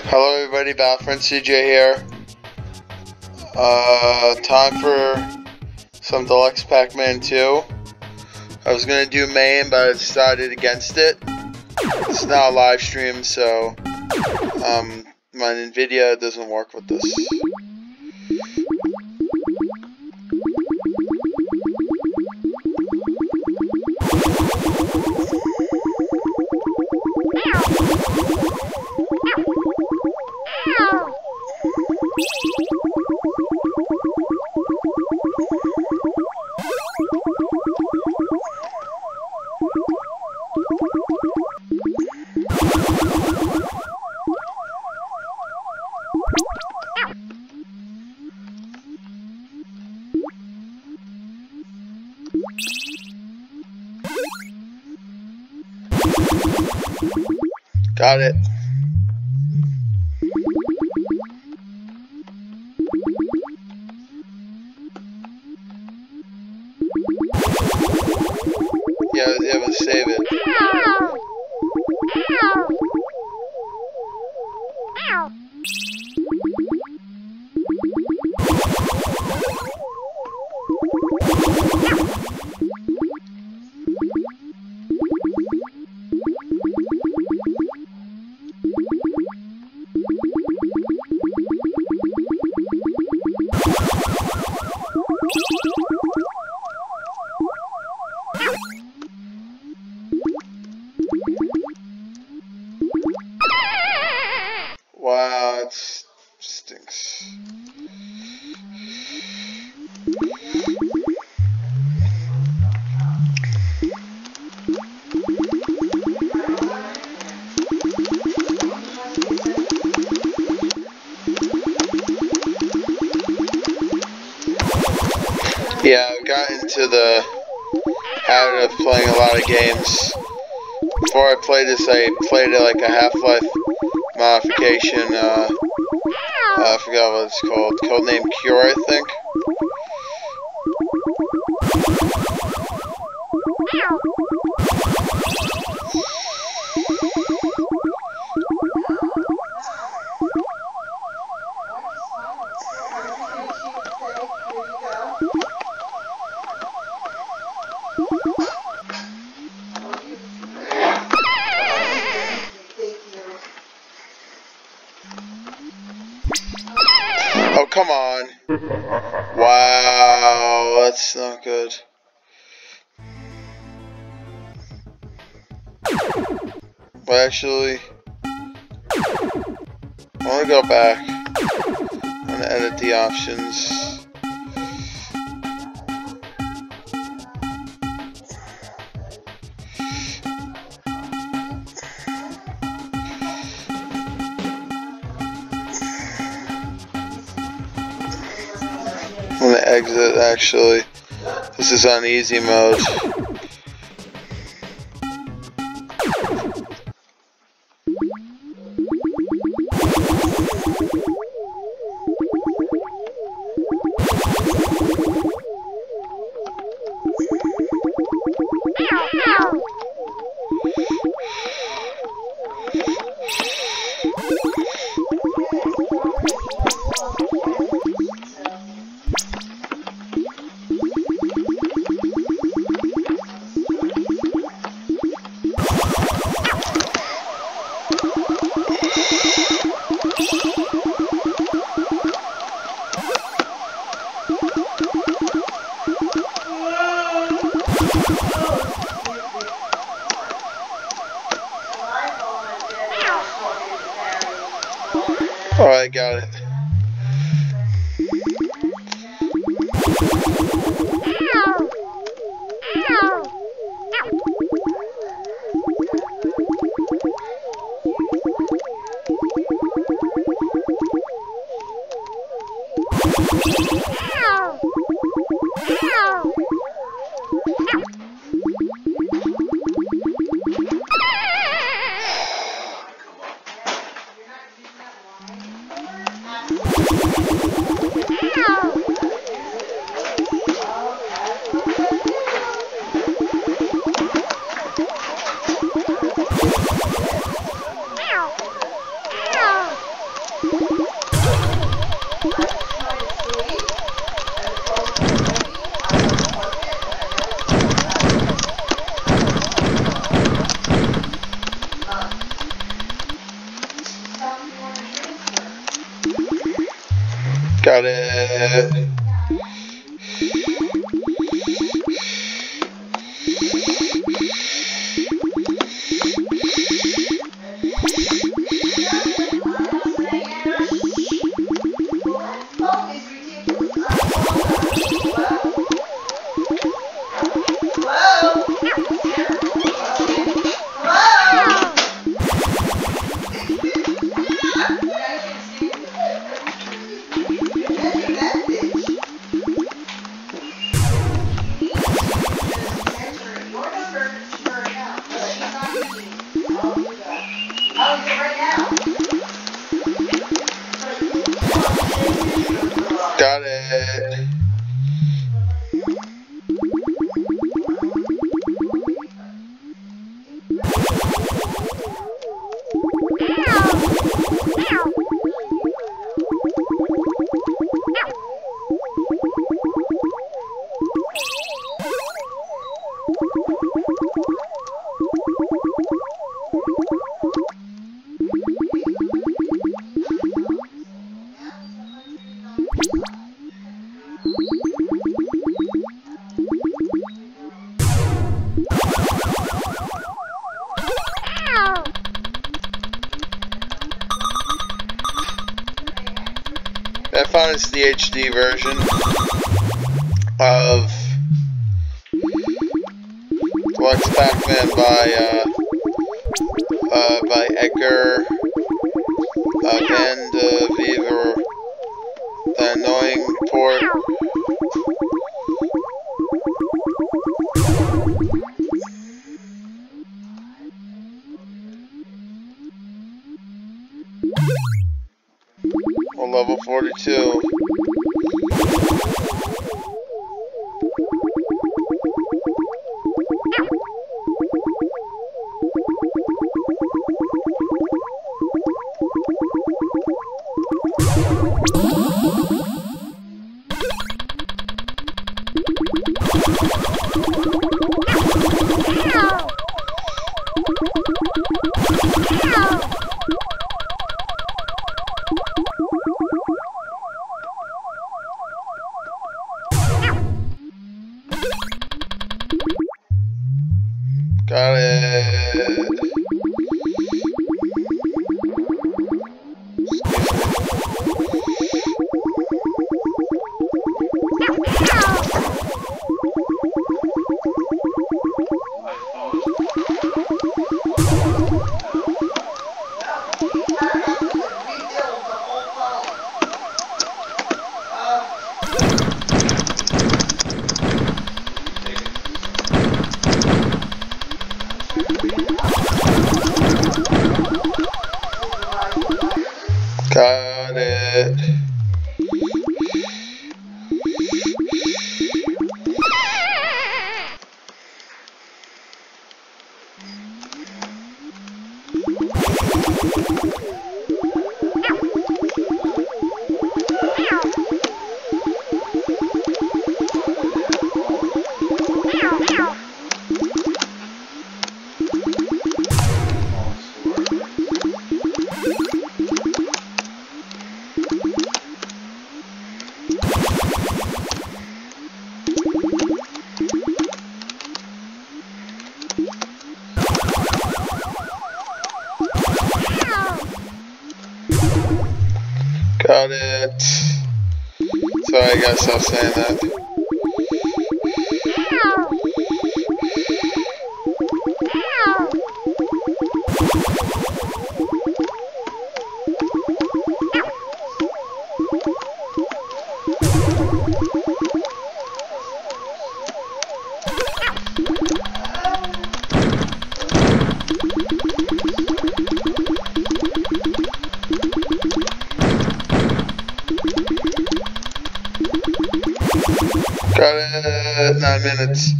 Hello everybody, Battlefront CJ here. Time for some Deluxe Pac-Man 2. I was gonna do main, but I decided against it. It's not a live stream, so my Nvidia doesn't work with this. Got it. Yeah, I was able to save it. Wow, it stinks. Yeah, I've gotten into the habit of playing a lot of games. Before I played this, I played it like a Half-Life modification. I forgot what it's called. Codename Cure, I think. Oh, come on. Wow, that's not good. Well, actually, I want to go back. I'm going to edit the options. I'm gonna exit, actually. This is on easy mode. Alright, got it. Got it. Got it. I found it's the HD version of Deluxe Pac-Man by Edgar Van de Viver, the annoying port. Well, level 42. Got it. Got it. Got it. Sorry, I gotta stop saying that. Got it. 9 minutes.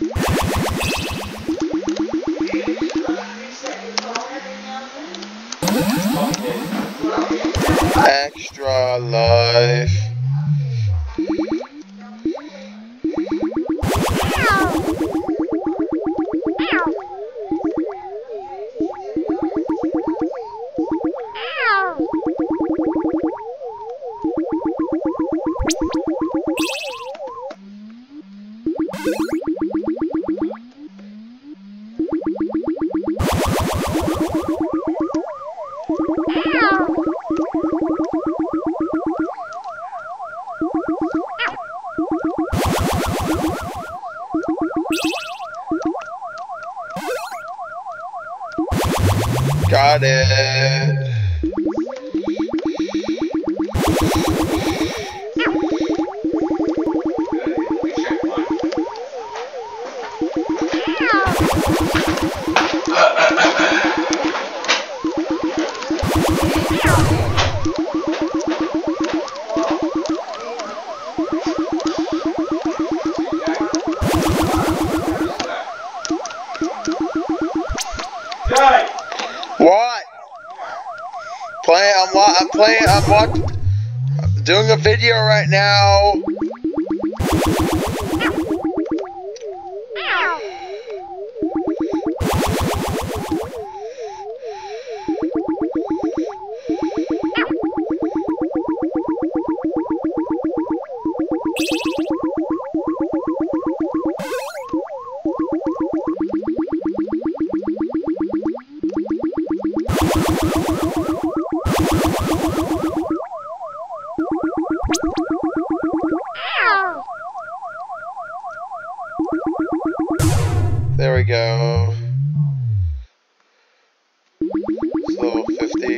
Extra life. Got it. What? I'm doing a video right now. There we go. It's level 50.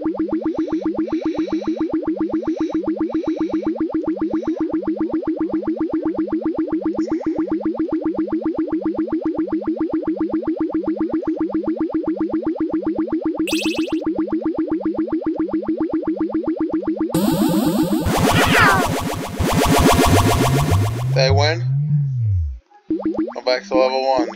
They win. Go back to level 1.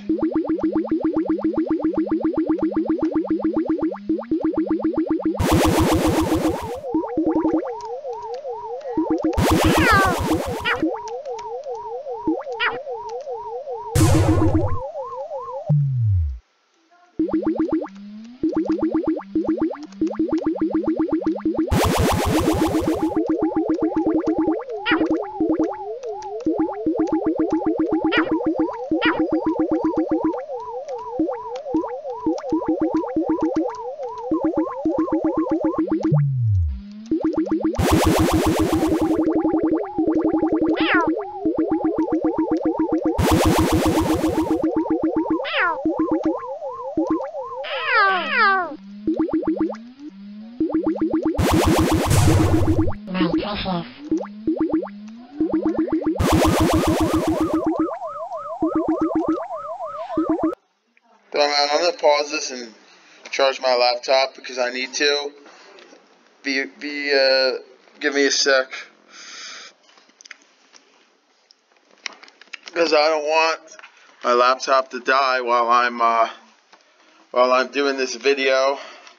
I'm gonna pause this and charge my laptop because I need to. Give me a sec. Because I don't want my laptop to die while I'm doing this video.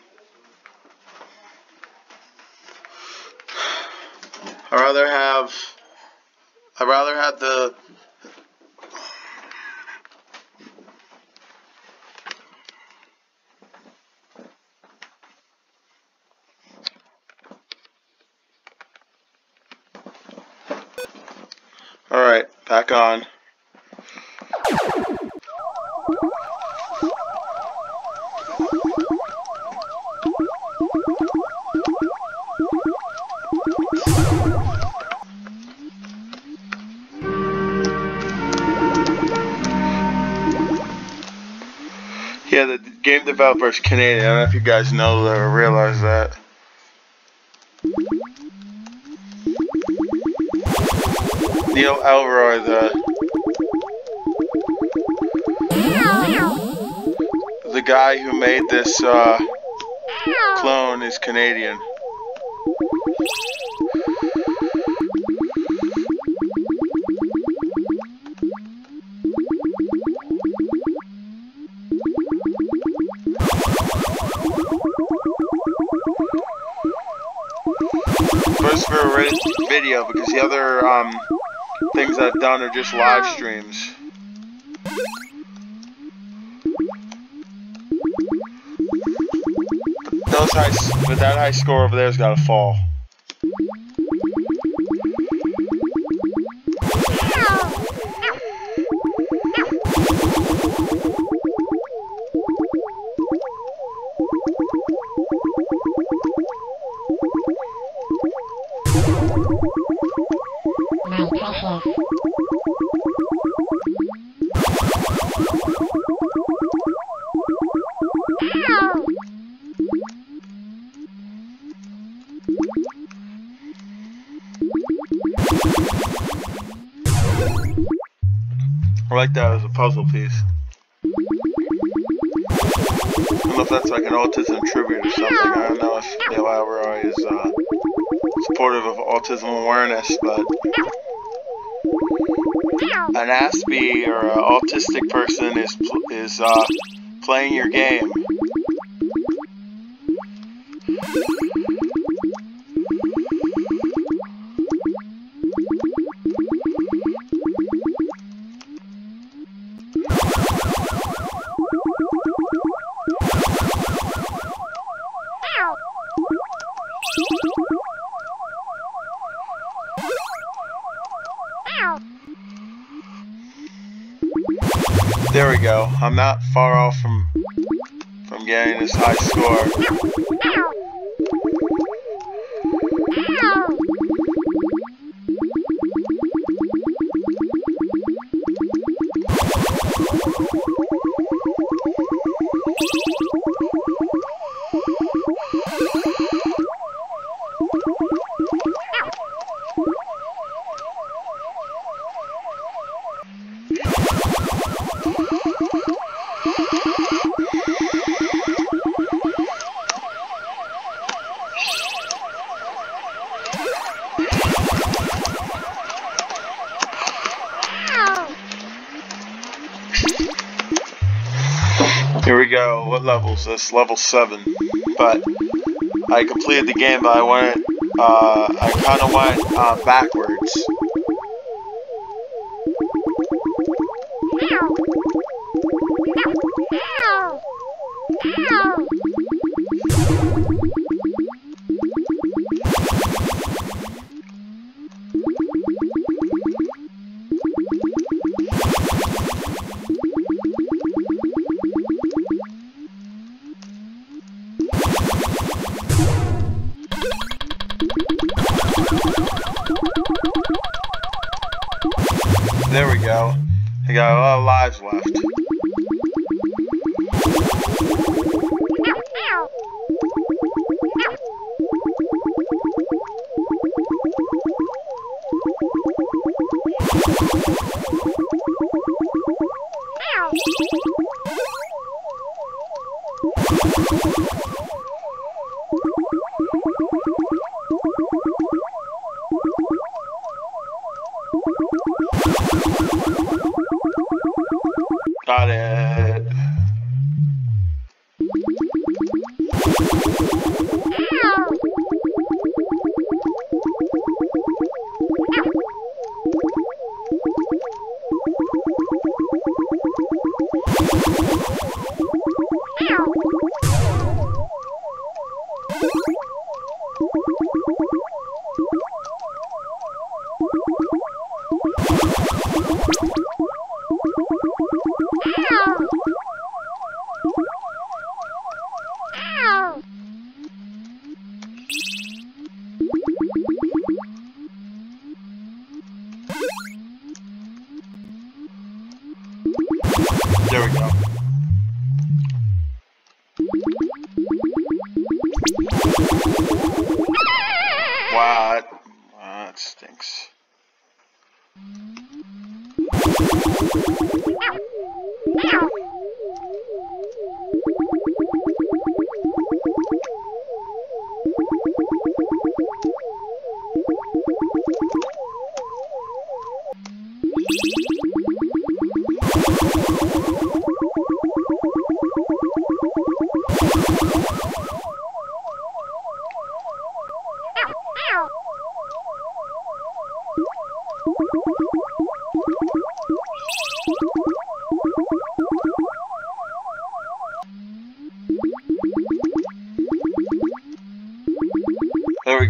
I'd rather have the Alright, back on. Yeah, the game developer's Canadian. I don't know if you guys know that or realize that. Neil Elroy, the guy who made this clone, is Canadian. separate video because the other things I've done are just live streams. But that high score over there's got to fall. I like that as a puzzle piece. I don't know if that's like an autism tribute or something. I don't know if Neil Alvarez is supportive of autism awareness, but an Aspie or an autistic person is playing your game. There we go. I'm not far off from getting this high score. Here we go. What level is this? Level 7. But I completed the game, but I kind of went backwards. There we go. I got a lot of lives left. Got it. There we go. What? That stinks.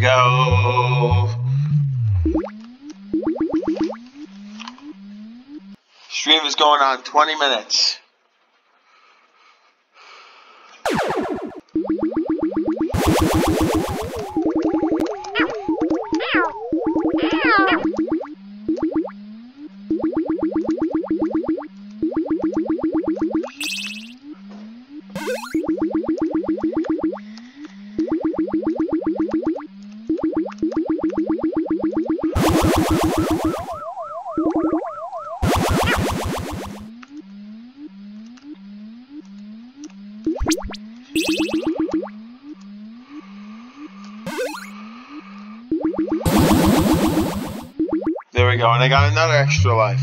go. Stream is going on 20 minutes. There we go, and I got another extra life.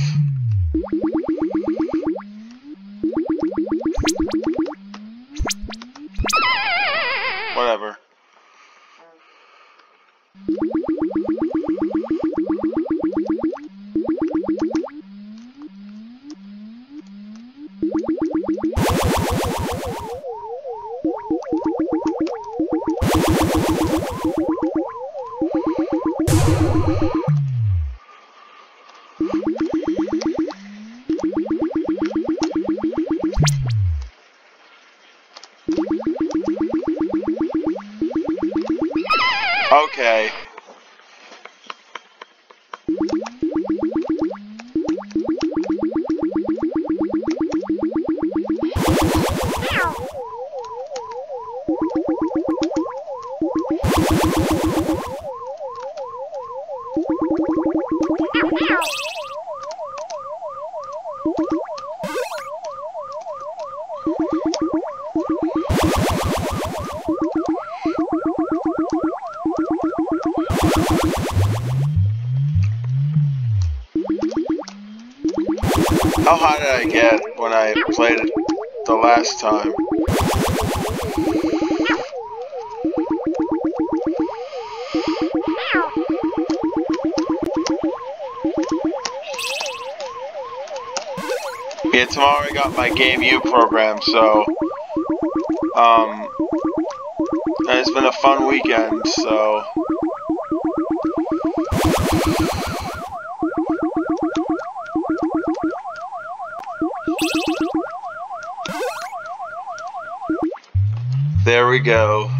Whatever. Okay. How high did I get when I played it the last time? Yeah, tomorrow I got my Game U program, so and it's been a fun weekend, so there we go.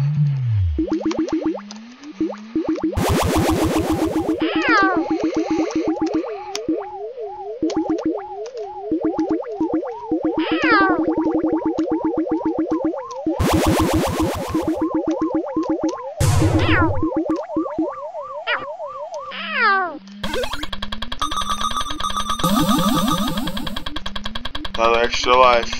Another extra life.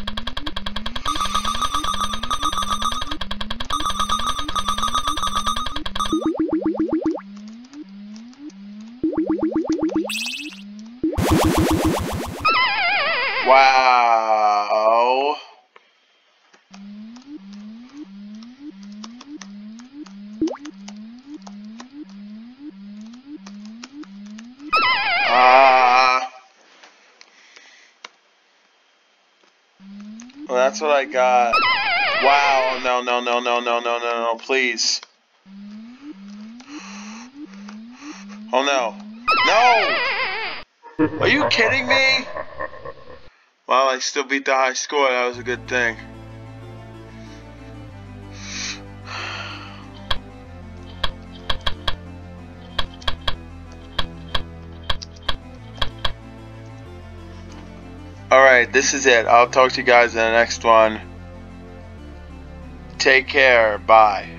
Wow. Well, that's what I got. Wow. No, no, no, no, no, no, no, no, please. Oh, no. No! Are you kidding me? Well, I still beat the high score. That was a good thing. Alright, this is it. I'll talk to you guys in the next one. Take care. Bye.